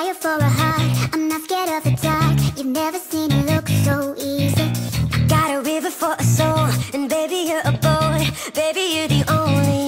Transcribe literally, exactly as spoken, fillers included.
fire for a heart. I'm not scared of the dark. You've never seen it look so easy. Got a river for a soul, and baby you're a boy. Baby you're the only